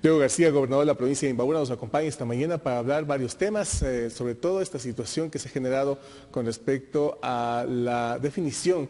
Diego García, gobernador de la provincia de Imbabura, nos acompaña esta mañana para hablar varios temas, sobre todo esta situación que se ha generado con respecto a la definición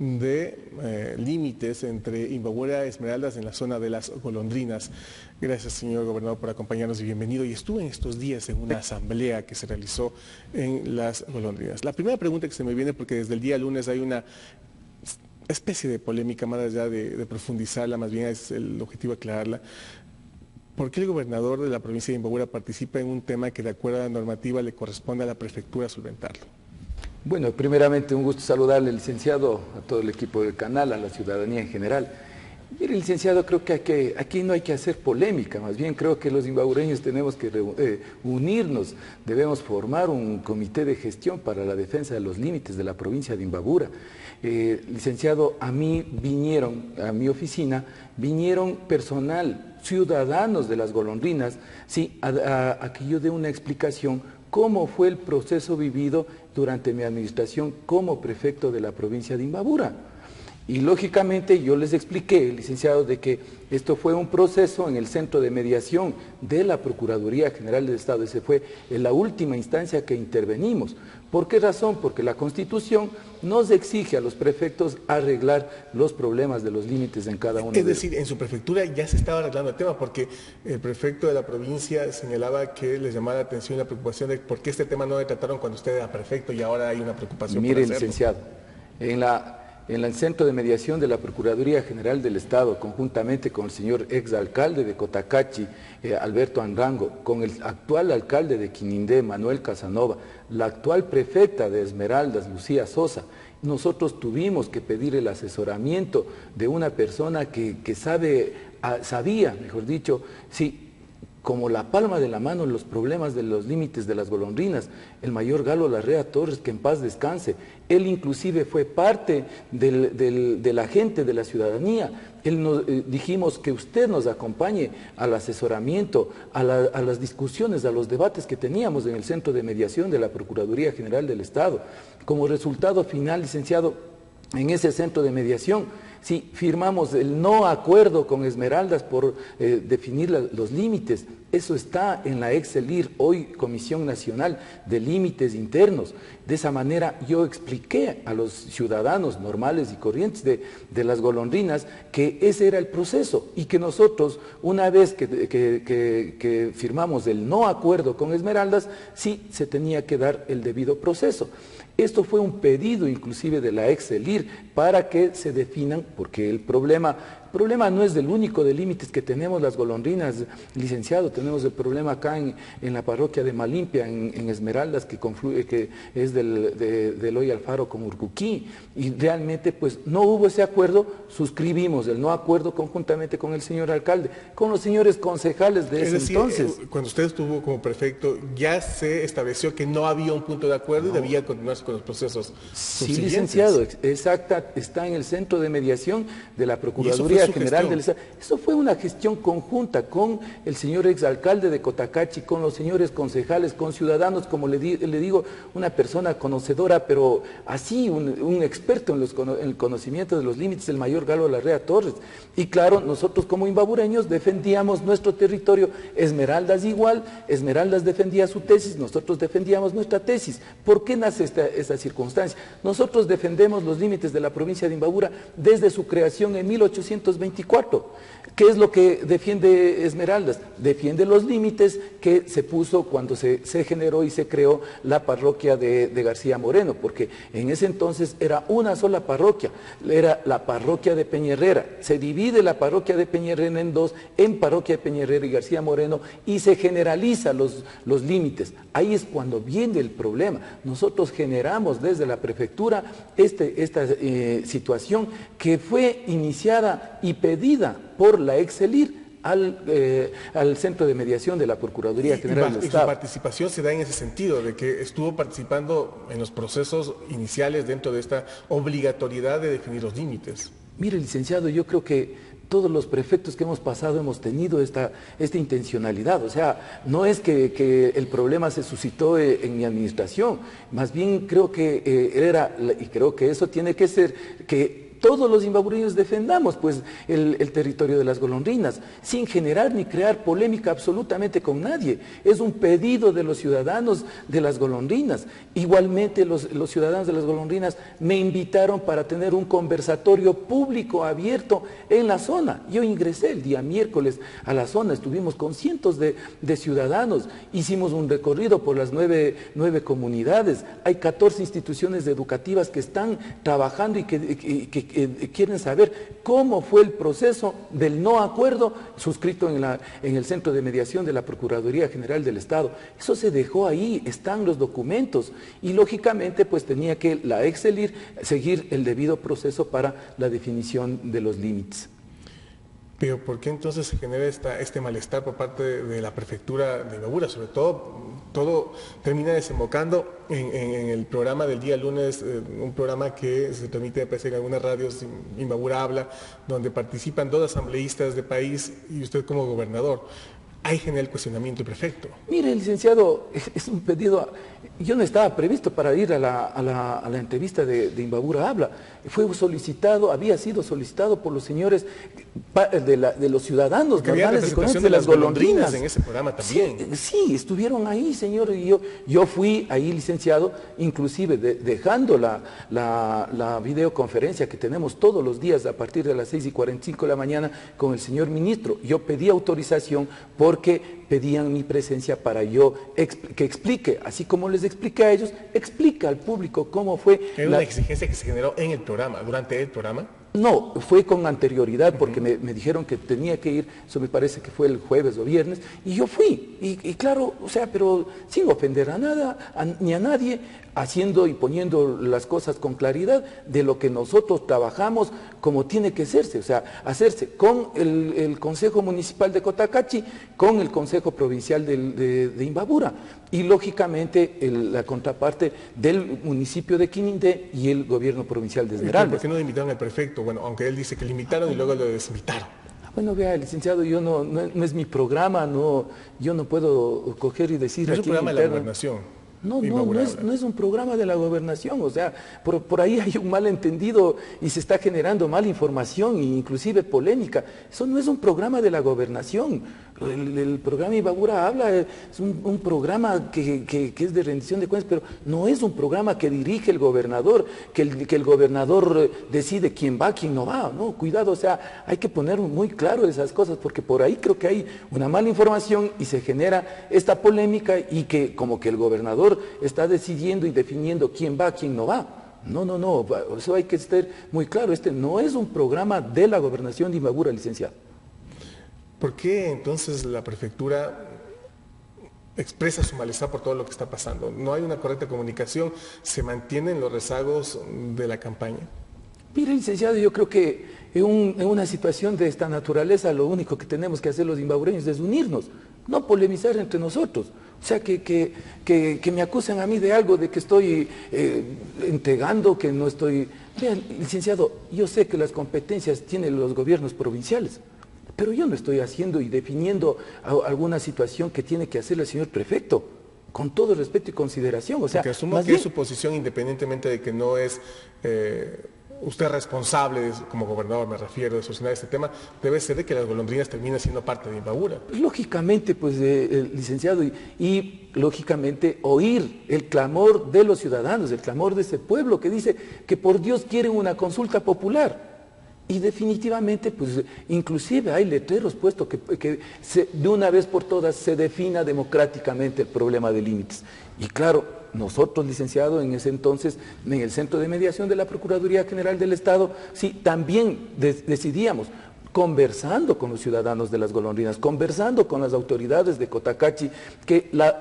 de límites entre Imbabura y Esmeraldas en la zona de las Golondrinas. Gracias, señor gobernador, por acompañarnos y bienvenido. Y estuve en estos días en una asamblea que se realizó en las Golondrinas. La primera pregunta que se me viene, porque desde el día lunes hay una especie de polémica, más allá de profundizarla, más bien es el objetivo aclararla. ¿Por qué el gobernador de la provincia de Imbabura participa en un tema que de acuerdo a la normativa le corresponde a la prefectura solventarlo? Bueno, primeramente un gusto saludarle, licenciado, a todo el equipo del canal, a la ciudadanía en general. Mire, licenciado, creo que aquí no hay que hacer polémica, más bien creo que los imbabureños tenemos que unirnos, debemos formar un comité de gestión para la defensa de los límites de la provincia de Imbabura. Licenciado, a mí vinieron, a mi oficina, vinieron personal, ciudadanos de las Golondrinas, sí, a que yo dé una explicación cómo fue el proceso vivido durante mi administración como prefecto de la provincia de Imbabura. Y lógicamente yo les expliqué, licenciado, de que esto fue un proceso en el centro de mediación de la Procuraduría General del Estado. Esa fue la última instancia que intervenimos. ¿Por qué razón? Porque la Constitución nos exige a los prefectos arreglar los problemas de los límites en cada uno de ellos. Es decir, en su prefectura ya se estaba arreglando el tema, porque el prefecto de la provincia señalaba que les llamaba la atención y la preocupación de por qué este tema no lo trataron cuando usted era prefecto y ahora hay una preocupación por hacerlo. Mire, licenciado, en el Centro de Mediación de la Procuraduría General del Estado, conjuntamente con el señor exalcalde de Cotacachi, Alberto Anrango, con el actual alcalde de Quinindé, Manuel Casanova, la actual prefecta de Esmeraldas, Lucía Sosa, nosotros tuvimos que pedir el asesoramiento de una persona que sabía, mejor dicho, sí, como la palma de la mano los problemas de los límites de las Golondrinas, el mayor Galo Larrea Torres, que en paz descanse. Él inclusive fue parte de la gente, de la ciudadanía. Dijimos que usted nos acompañe al asesoramiento, a las discusiones, a los debates que teníamos en el Centro de Mediación de la Procuraduría General del Estado. Como resultado final, licenciado, en ese centro de mediación, sí, firmamos el no acuerdo con Esmeraldas por definir los límites. Eso está en la Excelir, hoy Comisión Nacional de Límites Internos. De esa manera yo expliqué a los ciudadanos normales y corrientes de las Golondrinas que ese era el proceso y que nosotros, una vez que firmamos el no acuerdo con Esmeraldas, sí se tenía que dar el debido proceso. Esto fue un pedido inclusive de la Excelir para que se definan, porque el problema no es del único de límites que tenemos las Golondrinas, licenciado. Tenemos el problema acá en la parroquia de Malimpia, en Esmeraldas, que es del Eloy Alfaro con Urcuquí, y realmente pues no hubo ese acuerdo. Suscribimos el no acuerdo conjuntamente con el señor alcalde, con los señores concejales de ese entonces. Cuando usted estuvo como prefecto, ya se estableció que no había un punto de acuerdo y debía continuarse con los procesos subsiguientes. Sí, licenciado, exacta, está en el centro de mediación de la Procuraduría General del Estado. Eso fue una gestión conjunta con el señor exalcalde de Cotacachi, con los señores concejales, con ciudadanos, como le digo, una persona conocedora, pero así, un experto en el conocimiento de los límites, el mayor Galo Larrea Torres. Y claro, nosotros como imbabureños defendíamos nuestro territorio, Esmeraldas igual, Esmeraldas defendía su tesis, nosotros defendíamos nuestra tesis. ¿Por qué nace esta circunstancia? Nosotros defendemos los límites de la provincia de Imbabura desde su creación en 1824. ¿Qué es lo que defiende Esmeraldas? Defiende los límites que se puso cuando se generó y se creó la parroquia de García Moreno, porque en ese entonces era una sola parroquia, era la parroquia de Peñerrera. Se divide la parroquia de Peñerrera en dos, en parroquia de Peñerrera y García Moreno, y se generaliza los límites. Ahí es cuando viene el problema. Nosotros generamos desde la prefectura esta situación que fue iniciada y pedida por la Excelir al Centro de Mediación de la Procuraduría General del Estado. ¿Y su participación se da en ese sentido, de que estuvo participando en los procesos iniciales dentro de esta obligatoriedad de definir los límites? Mire, licenciado, yo creo que todos los prefectos que hemos pasado hemos tenido esta intencionalidad. O sea, no es que el problema se suscitó en mi administración, más bien creo que y creo que eso tiene que ser, que todos los imbabureños defendamos pues el territorio de las golondrinas, sin generar ni crear polémica absolutamente con nadie. Es un pedido de los ciudadanos de las golondrinas. Igualmente los ciudadanos de las golondrinas me invitaron para tener un conversatorio público abierto en la zona. Yo ingresé el día miércoles a la zona, estuvimos con cientos de ciudadanos, hicimos un recorrido por las nueve comunidades, hay 14 instituciones educativas que están trabajando y que quieren saber cómo fue el proceso del no acuerdo suscrito en el Centro de Mediación de la Procuraduría General del Estado. Eso se dejó ahí, están los documentos y lógicamente pues tenía que la Excelir seguir el debido proceso para la definición de los límites. Pero ¿por qué entonces se genera este malestar por parte de la prefectura de Imbabura? Sobre todo termina desembocando en el programa del día lunes, un programa que se transmite, me parece, en algunas radios, Imbabura Habla, donde participan dos asambleístas del país y usted como gobernador. Ahí genera el cuestionamiento el prefecto. Mire, licenciado, es un pedido. Yo no estaba previsto para ir a la entrevista de Imbabura Habla. Fue solicitado, había sido solicitado por los señores de los ciudadanos normales y corrientes de las golondrinas. En ese programa también. Sí, estuvieron ahí, señor, y yo fui ahí, licenciado, inclusive dejando la videoconferencia que tenemos todos los días a partir de las 6:45 de la mañana con el señor ministro. Yo pedí autorización porque pedían mi presencia para que explique, así como les expliqué a ellos, explica al público cómo fue. ¿Era una exigencia que se generó en el programa, durante el programa? No, fue con anterioridad porque me dijeron que tenía que ir, eso me parece que fue el jueves o viernes, y yo fui, y claro, o sea, pero sin ofender a nada, ni a nadie, haciendo y poniendo las cosas con claridad de lo que nosotros trabajamos como tiene que hacerse, o sea, hacerse con el Consejo Municipal de Cotacachi, con el Consejo Provincial de Imbabura, y lógicamente la contraparte del municipio de Quinindé y el gobierno provincial de Esmeraldas. ¿Por qué no invitaron al prefecto? Bueno, aunque él dice que le invitaron y luego lo desinvitaron. Bueno, vea, licenciado, yo no es mi programa, yo no puedo coger y decir... No es un programa de la gobernación. No es un programa de la gobernación, o sea, por ahí hay un malentendido y se está generando mala información e inclusive polémica. Eso no es un programa de la gobernación. El programa Imbabura Habla es un programa que es de rendición de cuentas, pero no es un programa que dirige el gobernador, que el gobernador decide quién va, quién no va. No, cuidado, o sea, hay que poner muy claro esas cosas, porque por ahí creo que hay una mala información y se genera esta polémica y que como que el gobernador está decidiendo y definiendo quién va, quién no va. No, eso hay que estar muy claro. Este no es un programa de la gobernación de Imbabura, licenciado. ¿Por qué entonces la prefectura expresa su malestar por todo lo que está pasando? ¿No hay una correcta comunicación? ¿Se mantienen los rezagos de la campaña? Mire, licenciado, yo creo que en una situación de esta naturaleza lo único que tenemos que hacer los imbabureños es unirnos, no polemizar entre nosotros. O sea, que me acusan a mí de algo, de que estoy entregando, que no estoy... Vean, licenciado, yo sé que las competencias tienen los gobiernos provinciales, pero yo no estoy haciendo y definiendo alguna situación que tiene que hacer el señor prefecto, con todo respeto y consideración. O sea, porque asumo que es su posición, independientemente de que no es usted responsable, como gobernador me refiero, de solucionar este tema, debe ser de que las golondrinas terminen siendo parte de Imbabura. Lógicamente, pues, licenciado, y lógicamente oír el clamor de los ciudadanos, el clamor de ese pueblo que dice que por Dios quieren una consulta popular. Y definitivamente, pues, inclusive hay letreros puestos que de una vez por todas se defina democráticamente el problema de límites. Y claro, nosotros, licenciado, en ese entonces, en el Centro de Mediación de la Procuraduría General del Estado, sí, también decidíamos, conversando con los ciudadanos de las golondrinas, conversando con las autoridades de Cotacachi, que la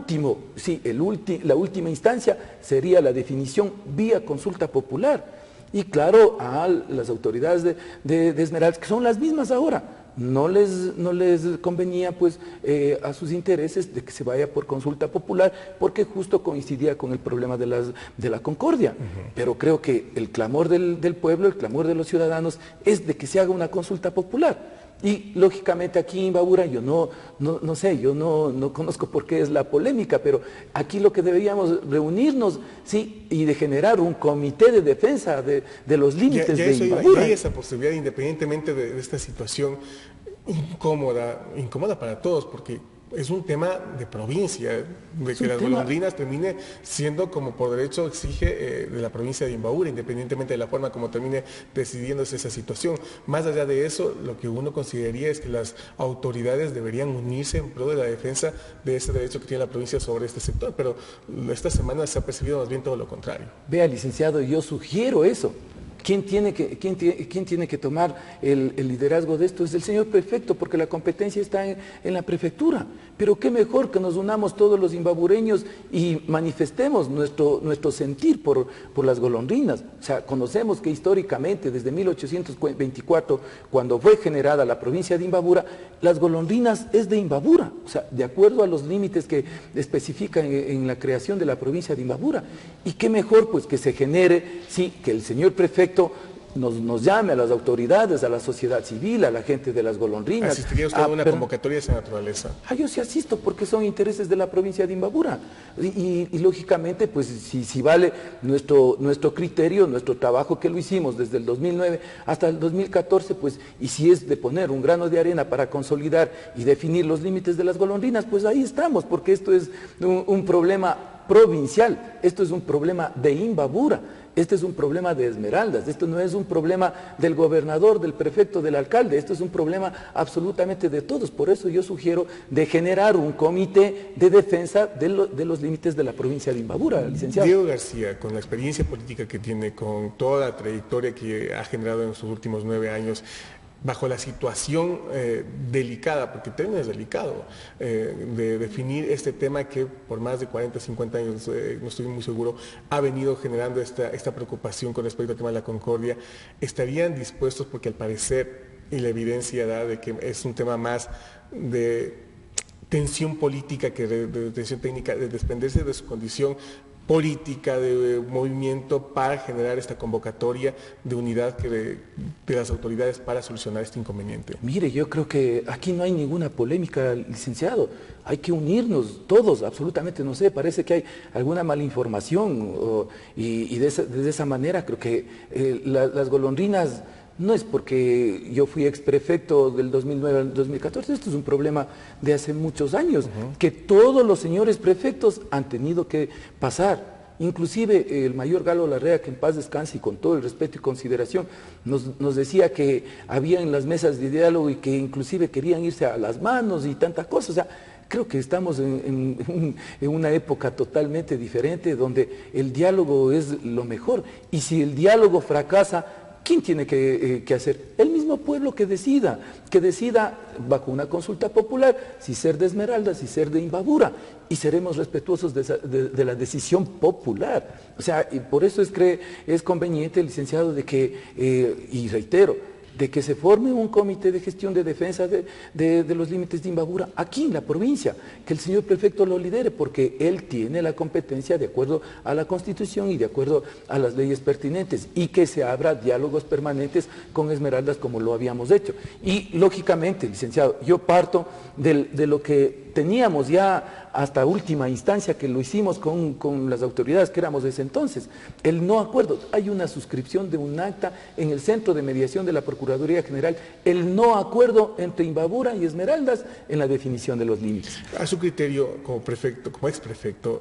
última instancia sería la definición vía consulta popular. Y claro, a las autoridades de Esmeraldas, que son las mismas ahora, no les convenía pues a sus intereses de que se vaya por consulta popular, porque justo coincidía con el problema de la concordia. Pero creo que el clamor del pueblo, el clamor de los ciudadanos es de que se haga una consulta popular. Y lógicamente aquí en Imbabura yo no sé, yo no conozco por qué es la polémica, pero aquí lo que deberíamos reunirnos, sí, y de generar un comité de defensa de los límites de Imbabura. Hay esa posibilidad, independientemente de esta situación incómoda para todos, porque es un tema de provincia, de que las golondrinas termine siendo como por derecho exige de la provincia de Imbabura, independientemente de la forma como termine decidiéndose esa situación. Más allá de eso, lo que uno consideraría es que las autoridades deberían unirse en pro de la defensa de ese derecho que tiene la provincia sobre este sector, pero esta semana se ha percibido más bien todo lo contrario. Vea, licenciado, yo sugiero eso. ¿Quién tiene que tomar el liderazgo de esto? Es el señor prefecto, porque la competencia está en la prefectura. Pero qué mejor que nos unamos todos los imbabureños y manifestemos nuestro sentir por las golondrinas. O sea, conocemos que históricamente, desde 1824, cuando fue generada la provincia de Imbabura, las golondrinas es de Imbabura. O sea, de acuerdo a los límites que especifican en la creación de la provincia de Imbabura. Y qué mejor pues que se genere, sí, que el señor prefecto nos llame a las autoridades, a la sociedad civil, a la gente de las golondrinas. ¿Asistiría usted a una convocatoria de esa naturaleza? Yo sí asisto porque son intereses de la provincia de Imbabura. Y lógicamente, pues si vale nuestro criterio, nuestro trabajo que lo hicimos desde el 2009 hasta el 2014, pues, y si es de poner un grano de arena para consolidar y definir los límites de las golondrinas, pues ahí estamos, porque esto es un problema provincial, esto es un problema de Imbabura. Este es un problema de Esmeraldas, esto no es un problema del gobernador, del prefecto, del alcalde, esto es un problema absolutamente de todos. Por eso yo sugiero de generar un comité de defensa de los límites de la provincia de Imbabura, licenciado. Diego García, con la experiencia política que tiene, con toda la trayectoria que ha generado en sus últimos 9 años, bajo la situación delicada, porque el término es delicado, de definir este tema que por más de 40, 50 años, no estoy muy seguro, ha venido generando esta preocupación con respecto al tema de la concordia, ¿estarían dispuestos, porque al parecer, y la evidencia da de que es un tema más de tensión política que de tensión técnica, de desprenderse de su condición política, de movimiento para generar esta convocatoria de unidad de las autoridades para solucionar este inconveniente? Mire, yo creo que aquí no hay ninguna polémica, licenciado. Hay que unirnos todos, absolutamente, no sé, parece que hay alguna malinformación y de esa manera creo que las golondrinas. No es porque yo fui exprefecto del 2009 al 2014, esto es un problema de hace muchos años, que todos los señores prefectos han tenido que pasar. Inclusive el mayor Galo Larrea, que en paz descanse y con todo el respeto y consideración, nos decía que había en las mesas de diálogo y que inclusive querían irse a las manos y tantas cosas. O sea, creo que estamos en una época totalmente diferente donde el diálogo es lo mejor. Y si el diálogo fracasa, ¿quién tiene que hacer? El mismo pueblo que decida bajo una consulta popular si ser de Esmeraldas, si ser de Imbabura, y seremos respetuosos de la decisión popular. O sea, y por eso es conveniente, licenciado, de que, y reitero, de que se forme un comité de gestión de defensa de los límites de Imbabura aquí en la provincia, que el señor prefecto lo lidere, porque él tiene la competencia de acuerdo a la Constitución y de acuerdo a las leyes pertinentes, y que se abra diálogos permanentes con Esmeraldas como lo habíamos hecho. Y lógicamente, licenciado, yo parto de lo que teníamos ya hasta última instancia, que lo hicimos con las autoridades que éramos desde entonces, el no acuerdo. Hay una suscripción de un acta en el Centro de Mediación de la Procuraduría General, el no acuerdo entre Imbabura y Esmeraldas en la definición de los límites. A su criterio, como prefecto, como exprefecto,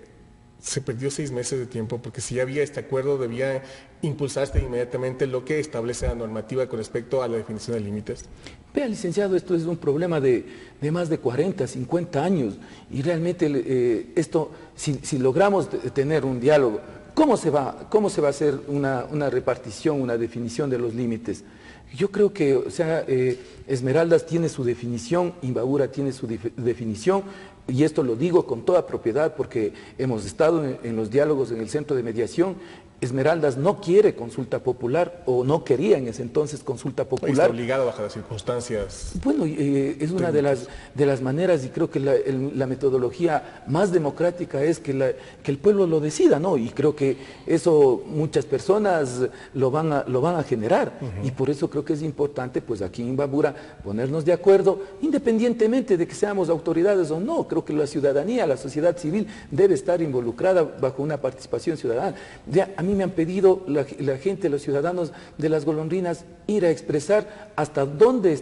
se perdió 6 meses de tiempo, porque si ya había este acuerdo debía impulsarse inmediatamente lo que establece la normativa con respecto a la definición de límites. Vea, licenciado, esto es un problema de más de 40, 50 años, y realmente esto, si logramos tener un diálogo, ¿cómo se va a hacer una repartición, una definición de los límites? Yo creo que, o sea, Esmeraldas tiene su definición, Imbabura tiene su definición, y esto lo digo con toda propiedad porque hemos estado en los diálogos en el centro de mediación, Esmeraldas no quiere consulta popular o no quería en ese entonces consulta popular. Está obligado bajo las circunstancias. Bueno, es una de las maneras, y creo que la metodología más democrática es que el pueblo lo decida, ¿no? Y creo que eso muchas personas lo van a generar. Y por eso creo que es importante, pues aquí en Imbabura, ponernos de acuerdo, independientemente de que seamos autoridades o no. Creo que la ciudadanía, la sociedad civil debe estar involucrada bajo una participación ciudadana. A mí me han pedido la gente, los ciudadanos de Las Golondrinas, ir a expresar hasta dónde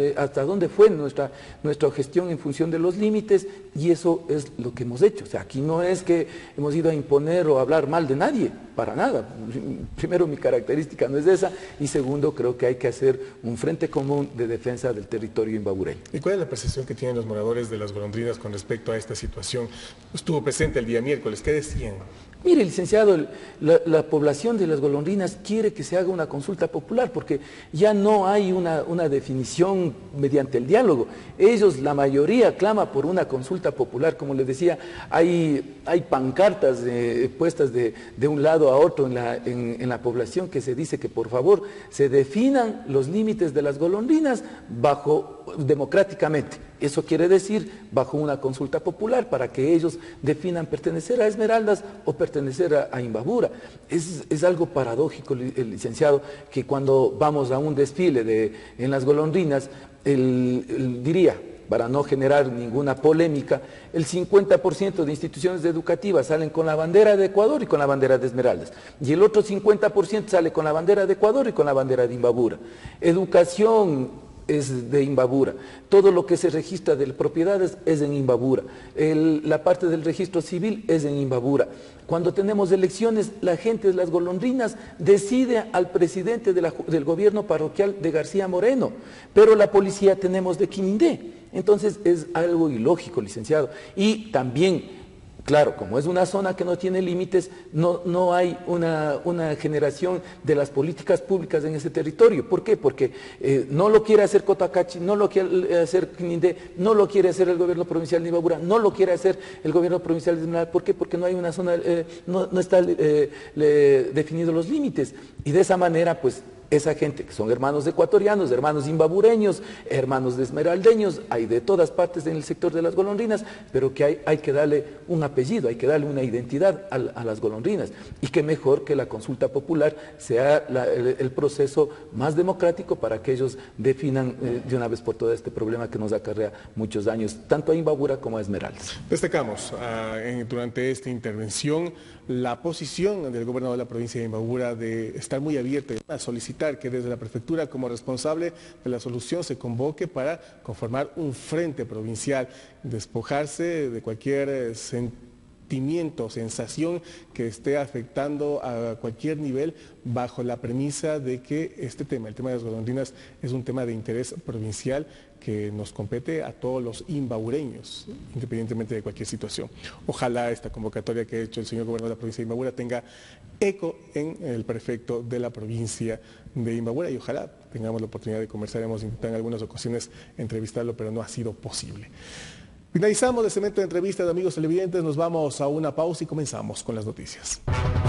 fue nuestra gestión en función de los límites, y eso es lo que hemos hecho. O sea, aquí no es que hemos ido a imponer o a hablar mal de nadie, para nada. Primero, mi característica no es esa, y segundo, creo que hay que hacer un frente común de defensa del territorio imbabureño. ¿Y cuál es la percepción que tienen los moradores de Las Golondrinas con respecto a esta situación? Estuvo presente el día miércoles, ¿qué decían? Mire, licenciado, la población de Las Golondrinas quiere que se haga una consulta popular, porque ya no hay una definición mediante el diálogo. Ellos, la mayoría, clama por una consulta popular. Como les decía, hay pancartas puestas de un lado a otro en la población, que se dice que por favor se definan los límites de Las Golondrinas democráticamente. Eso quiere decir bajo una consulta popular, para que ellos definan pertenecer a Esmeraldas o pertenecer a Imbabura. Es algo paradójico, licenciado, que cuando vamos a un desfile en Las Golondrinas, diría, para no generar ninguna polémica, el 50% de instituciones educativas salen con la bandera de Ecuador y con la bandera de Esmeraldas, y el otro 50% sale con la bandera de Ecuador y con la bandera de Imbabura. Educación es de Imbabura, todo lo que se registra de propiedades es en Imbabura, la parte del registro civil es en Imbabura. Cuando tenemos elecciones, la gente de Las Golondrinas decide al presidente del gobierno parroquial de García Moreno, pero la policía tenemos de Quinindé. Entonces es algo ilógico, licenciado. Y también, claro, como es una zona que no tiene límites, no hay una generación de las políticas públicas en ese territorio. ¿Por qué? Porque no lo quiere hacer Cotacachi, no lo quiere hacer Quinindé, no lo quiere hacer el gobierno provincial de Imbabura, no lo quiere hacer el gobierno provincial de Esmeraldas. ¿Por qué? Porque no hay una zona, no están definidos los límites. Y de esa manera, pues, esa gente que son hermanos ecuatorianos, hermanos imbabureños, hermanos de esmeraldeños, hay de todas partes en el sector de Las Golondrinas, pero que hay que darle un apellido, hay que darle una identidad a Las Golondrinas. Y qué mejor que la consulta popular sea el proceso más democrático para que ellos definan de una vez por todas este problema que nos acarrea muchos años, tanto a Imbabura como a Esmeraldas. Destacamos durante esta intervención la posición del gobernador de la provincia de Imbabura de estar muy abierto a solicitar que desde la prefectura, como responsable de la solución, se convoque para conformar un frente provincial, despojarse de cualquier sentimiento, sensación que esté afectando a cualquier nivel, bajo la premisa de que este tema, el tema de Las Golondrinas, es un tema de interés provincial que nos compete a todos los imbabureños, independientemente de cualquier situación. Ojalá esta convocatoria que ha hecho el señor gobernador de la provincia de Imbabura tenga eco en el prefecto de la provincia de Imbabura, y ojalá tengamos la oportunidad de conversar. Hemos intentado en algunas ocasiones entrevistarlo, pero no ha sido posible. Finalizamos el segmento de entrevistas, amigos televidentes, nos vamos a una pausa y comenzamos con las noticias.